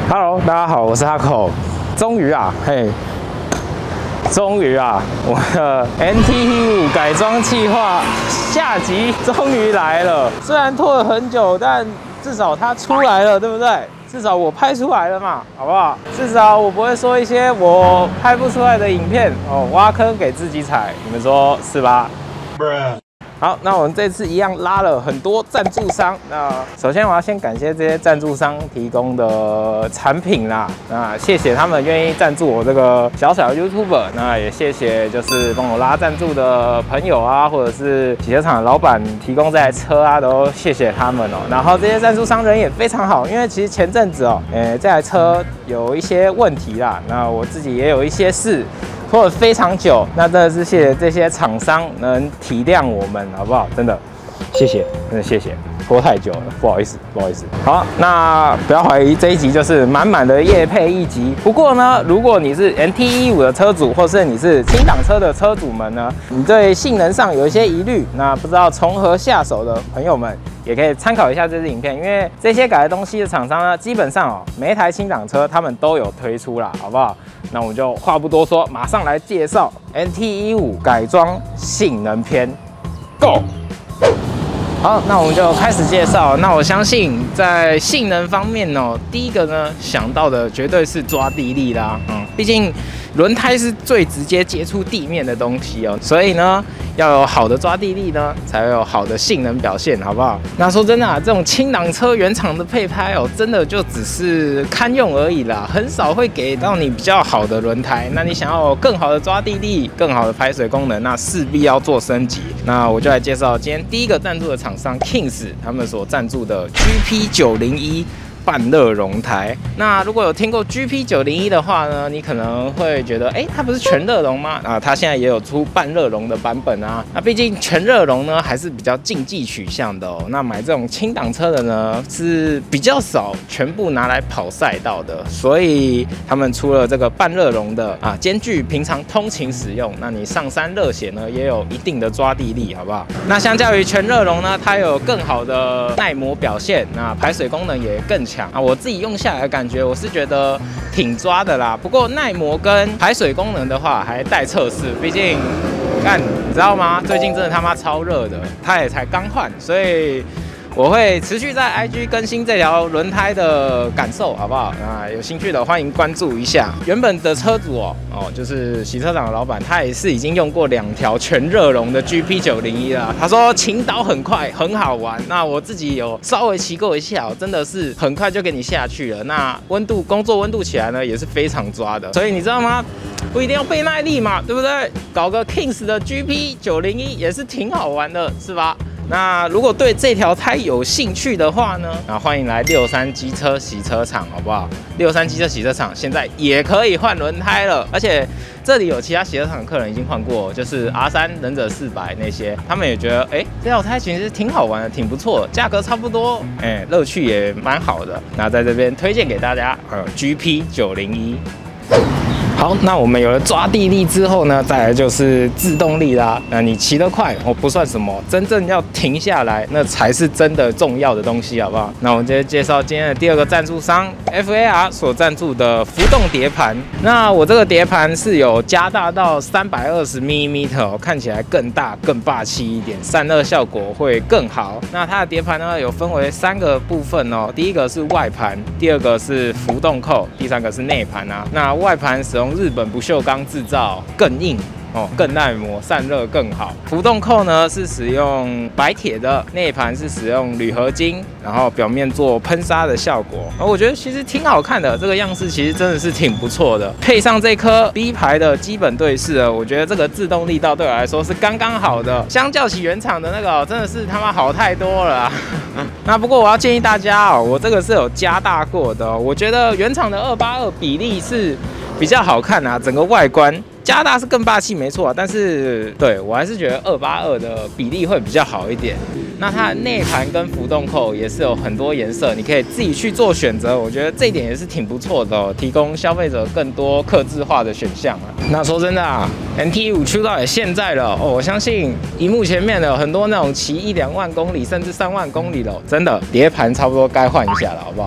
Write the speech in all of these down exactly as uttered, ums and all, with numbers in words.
Hello， 大家好，我是哈口。终于啊，嘿，终于啊，我的 N T 五改装计划下集终于来了。虽然拖了很久，但至少它出来了，对不对？至少我拍出来了嘛，好不好？至少我不会说一些我拍不出来的影片哦，挖坑给自己踩，你们说是吧？好，那我们这次一样拉了很多赞助商。那首先我要先感谢这些赞助商提供的产品啦。那谢谢他们愿意赞助我这个小小的 YouTuber。那也谢谢就是帮我拉赞助的朋友啊，或者是洗车厂的老板提供这台车啊，都谢谢他们哦。然后这些赞助商人也非常好，因为其实前阵子哦，诶、欸、这台车有一些问题啦。那我自己也有一些事。拖了非常久，那真的是谢谢这些厂商能体谅我们，好不好？真的，谢谢，真的谢谢。拖太久了，不好意思，不好意思。好，那不要怀疑，这一集就是满满的业配一集。不过呢，如果你是 N T 十五的车主，或是你是轻档车的车主们呢，你对性能上有一些疑虑，那不知道从何下手的朋友们，也可以参考一下这支影片，因为这些改的东西的厂商呢，基本上哦，每一台轻档车他们都有推出啦，好不好？那我们就话不多说，马上来介绍 N T 十五改装性能篇 ，Go！ 好，那我们就开始介绍。那我相信在性能方面哦，第一个呢想到的绝对是抓地力啦，嗯，毕竟轮胎是最直接接触地面的东西哦，所以呢要有好的抓地力呢，才会有好的性能表现，好不好？那说真的啊，这种轻档车原厂的配胎哦，真的就只是堪用而已啦，很少会给到你比较好的轮胎。那你想要有更好的抓地力、更好的排水功能，那势必要做升级。那我就来介绍今天第一个赞助的厂商 Kings 他们所赞助的 G P 九零一。半热熔胎。那如果有听过 G P 九零一的话呢，你可能会觉得，哎、欸，它不是全热熔吗？啊，它现在也有出半热熔的版本啊。那毕竟全热熔呢还是比较竞技取向的哦。那买这种轻档车的呢是比较少全部拿来跑赛道的，所以他们出了这个半热熔的啊，兼具平常通勤使用。那你上山热血呢也有一定的抓地力，好不好？那相较于全热熔呢，它有更好的耐磨表现，那排水功能也更强。啊，我自己用下来的感觉，我是觉得挺抓的啦。不过耐磨跟排水功能的话，还待测试。毕竟，看你知道吗？最近真的他妈超热的，它也才刚换，所以我会持续在 I G 更新这条轮胎的感受，好不好？那有兴趣的欢迎关注一下。原本的车主哦，哦，就是洗车场的老板，他也是已经用过两条全热熔的 G P 九零一啦。他说倾倒很快，很好玩。那我自己有稍微骑过一下，哦，真的是很快就给你下去了。那温度工作温度起来呢，也是非常抓的。所以你知道吗？不一定要倍耐力嘛，对不对？搞个 Kings 的 G P 九零一也是挺好玩的，是吧？那如果对这条胎有兴趣的话呢，那欢迎来六三机车洗车场，好不好？六三机车洗车场现在也可以换轮胎了，而且这里有其他洗车场的客人已经换过，就是 R 三、忍者四百那些，他们也觉得，哎、欸，这条胎其实挺好玩的，挺不错的，价格差不多，哎、欸，乐趣也蛮好的。那在这边推荐给大家，呃 ，G P 九零一。好，那我们有了抓地力之后呢，再来就是制动力啦。那你骑得快哦不算什么，真正要停下来，那才是真的重要的东西，好不好？那我们接着介绍今天的第二个赞助商 F A R 所赞助的浮动碟盘。那我这个碟盘是有加大到三百二十毫米，看起来更大、更霸气一点，散热效果会更好。那它的碟盘呢，有分为三个部分哦。第一个是外盘，第二个是浮动扣，第三个是内盘啊。那外盘使用日本不锈钢制造，更硬哦，更耐磨，散热更好。浮动扣呢是使用白铁的，内盘是使用铝合金，然后表面做喷砂的效果。而我觉得其实挺好看的，这个样式其实真的是挺不错的。配上这颗 B 牌的基本对式，我觉得这个制动力道对我来说是刚刚好的，相较起原厂的那个，真的是他妈好太多了啊。那不过我要建议大家哦，我这个是有加大过的，我觉得原厂的二八二比例是比较好看啊，整个外观加大是更霸气没错啊，但是对我还是觉得二八二的比例会比较好一点。那它的内盘跟浮动扣也是有很多颜色，你可以自己去做选择，我觉得这一点也是挺不错的哦，提供消费者更多客制化的选项啊。那说真的啊 ，N T 十五出到也现在了哦，我相信荧幕前面的很多那种骑一两万公里甚至三万公里的，真的碟盘差不多该换一下了，好不好？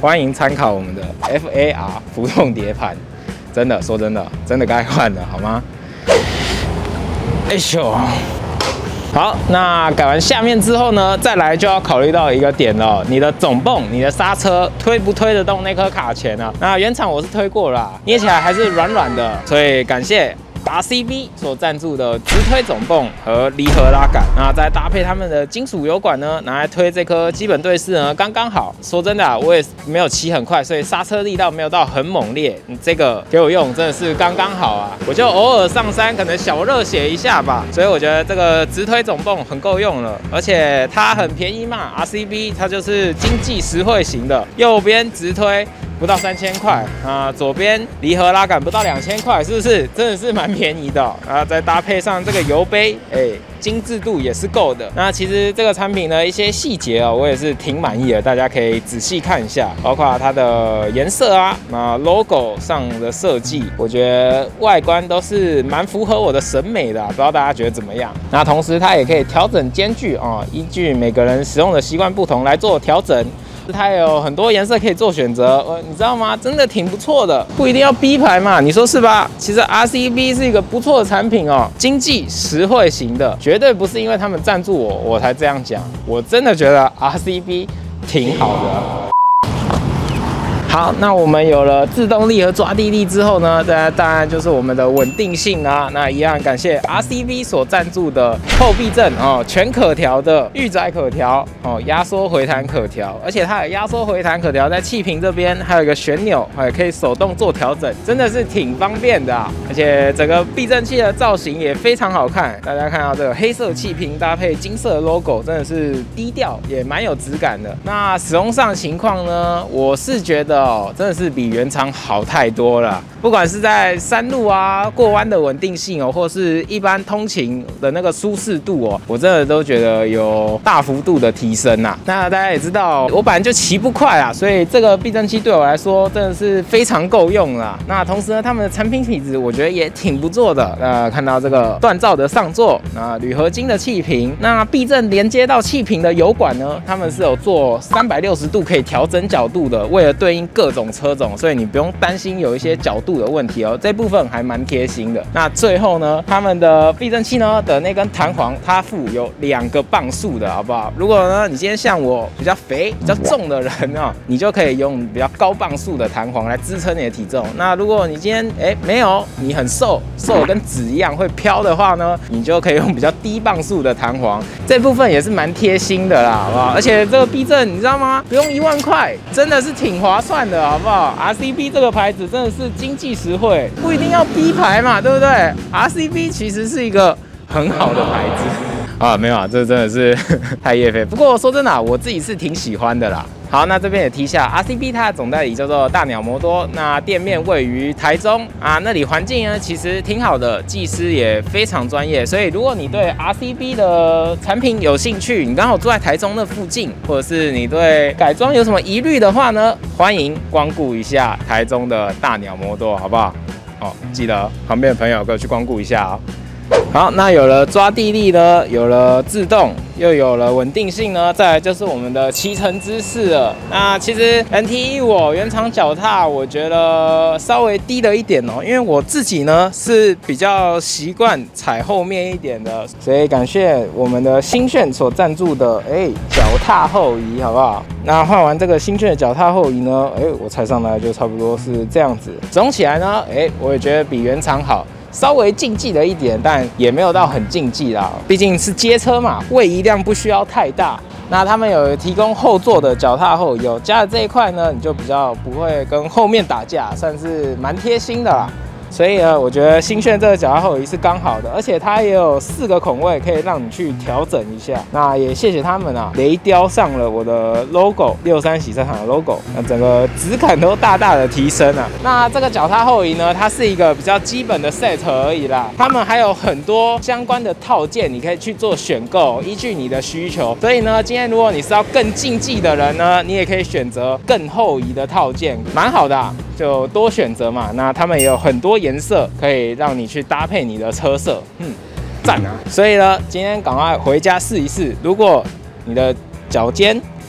欢迎参考我们的 F A R 浮动碟盘。真的，说真的，真的该换了，好吗？哎咻！好，那改完下面之后呢，再来就要考虑到一个点了，你的总泵、你的刹车推不推得动那颗卡钳啊？那原厂我是推过了啦，捏起来还是软软的，所以感谢 R C B 所赞助的直推总泵和离合拉杆，那再搭配他们的金属油管呢，拿来推这颗基本对式呢，刚刚好。说真的啊，我也没有骑很快，所以刹车力道没有到很猛烈。你这个给我用真的是刚刚好啊，我就偶尔上山可能小热血一下吧，所以我觉得这个直推总泵很够用了，而且它很便宜嘛 ，R C B 它就是经济实惠型的，右边直推。不到三千块啊，左边离合拉杆不到两千块，是不是？真的是蛮便宜的、哦。然后再搭配上这个油杯，哎、欸，精致度也是够的。那其实这个产品的一些细节哦，我也是挺满意的，大家可以仔细看一下，包括它的颜色啊，那 logo 上的设计，我觉得外观都是蛮符合我的审美的、啊，不知道大家觉得怎么样？那同时它也可以调整间距啊、哦，依据每个人使用的习惯不同来做调整。它有很多颜色可以做选择，呃，你知道吗？真的挺不错的，不一定要 B 牌嘛，你说是吧？其实 R C B 是一个不错的产品哦，经济实惠型的，绝对不是因为他们赞助我我才这样讲，我真的觉得 R C B 挺好的。好，那我们有了制动力和抓地力之后呢，再当然就是我们的稳定性啦。那一样感谢 R C B 所赞助的后避震哦，全可调的预载可调哦，压缩回弹可调，而且它有压缩回弹可调在气瓶这边，还有一个旋钮，还可以手动做调整，真的是挺方便的啊。而且整个避震器的造型也非常好看，大家看到这个黑色气瓶搭配金色的 logo， 真的是低调也蛮有质感的。那使用上情况呢，我是觉得。哦，真的是比原厂好太多了。不管是在山路啊、过弯的稳定性哦，或是一般通勤的那个舒适度哦，我真的都觉得有大幅度的提升呐、啊。那大家也知道，我本来就骑不快啊，所以这个避震器对我来说真的是非常够用啦。那同时呢，他们的产品品质我觉得也挺不错的。那看到这个锻造的上座，那铝合金的气瓶，那避震连接到气瓶的油管呢，他们是有做三百六十度可以调整角度的，为了对应各种车种，所以你不用担心有一些角度的问题哦。这部分还蛮贴心的。那最后呢，他们的避震器呢的那根弹簧，它附有两个磅数的，好不好？如果呢你今天像我比较肥、比较重的人啊、哦，你就可以用比较高磅数的弹簧来支撑你的体重。那如果你今天哎没有，你很瘦，瘦的跟纸一样会飘的话呢，你就可以用比较低磅数的弹簧。这部分也是蛮贴心的啦，好不好？而且这个避震你知道吗？不用一万块，真的是挺划算的，好不好 ？R C B 这个牌子真的是经济实惠，不一定要 B 牌嘛，对不对 ？R C B 其实是一个很好的牌子啊，没有啊，这真的是太业配。不过说真的、啊，我自己是挺喜欢的啦。好，那这边也提一下 ，R C B 它的总代理叫做大鸟摩多，那店面位于台中啊，那里环境呢其实挺好的，技师也非常专业，所以如果你对 R C B 的产品有兴趣，你刚好住在台中那附近，或者是你对改装有什么疑虑的话呢，欢迎光顾一下台中的大鸟摩多，好不好？哦，记得旁边的朋友给我去光顾一下哦。好，那有了抓地力呢，有了制动，又有了稳定性呢，再来就是我们的骑乘姿势了。那其实 N T 一五原厂脚踏，我觉得稍微低了一点哦，因为我自己呢是比较习惯踩后面一点的，所以感谢我们的新炫所赞助的哎脚踏后移，好不好？那换完这个新炫的脚踏后移呢，哎，我踩上来就差不多是这样子。总起来呢，哎，我也觉得比原厂好。稍微竞技了一点，但也没有到很竞技啦，毕竟是街车嘛，位移量不需要太大。那他们有提供后座的脚踏后，有加了这一块呢，你就比较不会跟后面打架，算是蛮贴心的啦。所以呢，我觉得新炫这个脚踏后移是刚好的，而且它也有四个孔位可以让你去调整一下。那也谢谢他们啊，雷雕上了我的 logo 六三洗车场的 logo， 那整个质感都大大的提升啊。那这个脚踏后移呢，它是一个比较基本的 set 而已啦，他们还有很多相关的套件，你可以去做选购，依据你的需求。所以呢，今天如果你是要更竞技的人呢，你也可以选择更后移的套件，蛮好的啊，就多选择嘛。那他们也有很多颜色可以让你去搭配你的车色，嗯，赞啊！所以呢，今天赶快回家试一试。如果你的脚尖，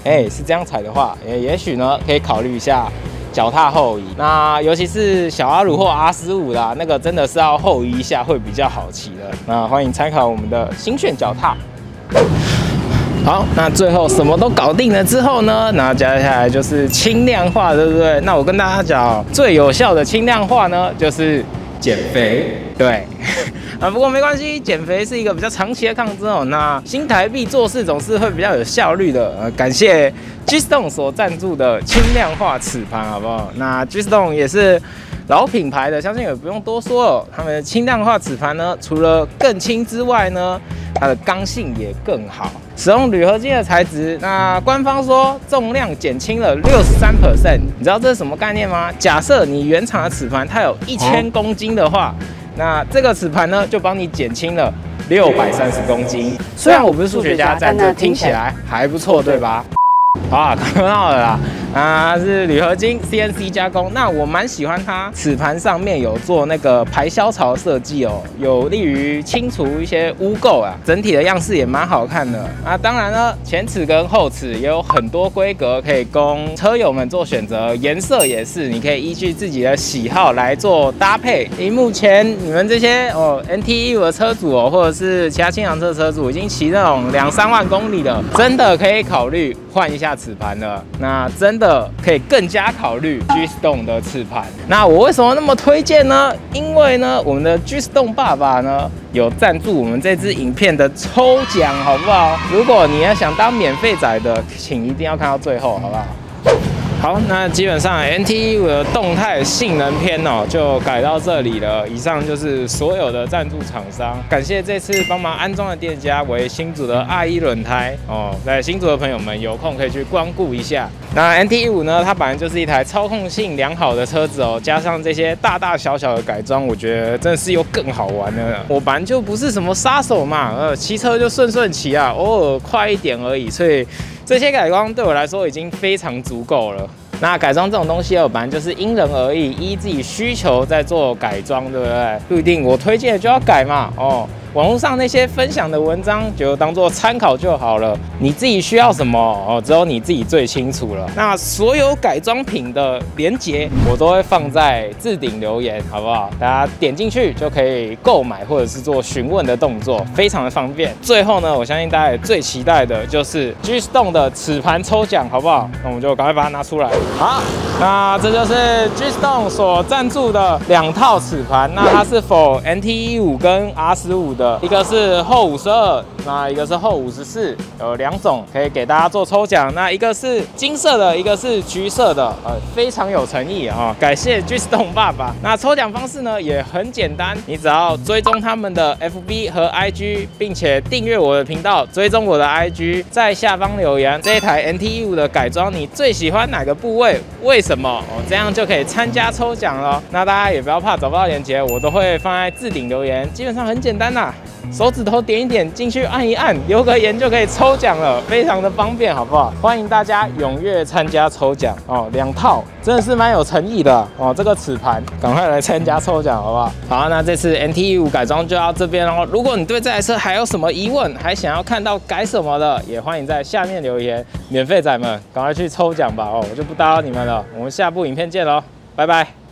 哎、欸、是这样踩的话，也、欸、也许呢可以考虑一下脚踏后移。那尤其是小阿鲁或 R 十五啦，那个真的是要后移一下会比较好骑的。那欢迎参考我们的新选脚踏。好，那最后什么都搞定了之后呢，那接下来就是轻量化，对不对？那我跟大家讲，最有效的轻量化呢，就是减肥。对，啊，不过没关系，减肥是一个比较长期的抗争哦。那新台币做事总是会比较有效率的。呃，感谢 G-Stone 所赞助的轻量化齿盘，好不好？那 G-Stone 也是老品牌的，相信也不用多说了。他们的轻量化齿盘呢，除了更轻之外呢，它的刚性也更好。使用铝合金的材质，那官方说重量减轻了 百分之六十三， 你知道这是什么概念吗？假设你原厂的齿盘它有一千公斤的话，那这个齿盘呢就帮你减轻了六百三十公斤。虽然我不是数学家，但这听起来还不错，对吧？好啊，看到了啦，啊是铝合金 C N C 加工。那我蛮喜欢它齿盘上面有做那个排消槽设计哦，有利于清除一些污垢啊。整体的样式也蛮好看的啊。当然呢，前齿跟后齿也有很多规格可以供车友们做选择，颜色也是，你可以依据自己的喜好来做搭配。以目前你们这些哦 N T 一五的车主哦，或者是其他轻量车的车主，已经骑那种两三万公里了，真的可以考虑换一下齿盘了。那真的可以更加考虑 G-Stone 的齿盘。那我为什么那么推荐呢？因为呢，我们的 G-Stone 爸爸呢有赞助我们这支影片的抽奖，好不好？如果你要想当免费仔的，请一定要看到最后，好不好？好，那基本上 N T 一五的动态性能篇哦，就改到这里了。以上就是所有的赞助厂商，感谢这次帮忙安装的店家为新竹的 R 一轮胎哦，在新竹的朋友们有空可以去光顾一下。那 N T 一五呢，它本来就是一台操控性良好的车子哦，加上这些大大小小的改装，我觉得真的是又更好玩了。我本来就不是什么杀手嘛，呃，骑车就顺顺骑啊，偶尔快一点而已，所以这些改装对我来说已经非常足够了。那改装这种东西哦，本来就是因人而异，依自己需求在做改装，对不对？不一定我推荐的就要改嘛，哦。网络上那些分享的文章就当做参考就好了，你自己需要什么哦，只有你自己最清楚了。那所有改装品的连结我都会放在置顶留言，好不好？大家点进去就可以购买或者是做询问的动作，非常的方便。最后呢，我相信大家也最期待的就是 G-Stone 的齿盘抽奖，好不好？那我们就赶快把它拿出来。好，那这就是 G-Stone 所赞助的两套齿盘，那它是 for N T 一五跟 R 十五的。一个是后五十二，那一个是后五十四，有两种可以给大家做抽奖。那一个是金色的，一个是橘色的，呃，非常有诚意啊、哦！感谢 G-Stone 爸爸。那抽奖方式呢也很简单，你只要追踪他们的 F B 和 I G， 并且订阅我的频道，追踪我的 I G， 在下方留言这一台 N T 一五的改装你最喜欢哪个部位，为什么哦？这样就可以参加抽奖了。那大家也不要怕找不到链接，我都会放在置顶留言，基本上很简单啦。手指头点一点进去按一按，留个言就可以抽奖了，非常的方便，好不好？欢迎大家踊跃参加抽奖哦，两套真的是蛮有诚意的哦。这个齿盘赶快来参加抽奖，好不好？好，那这次 N T 一五改装就到这边哦。如果你对这台车还有什么疑问，还想要看到改什么的，也欢迎在下面留言。免费仔们赶快去抽奖吧哦，我就不打扰你们了，我们下部影片见喽，拜拜。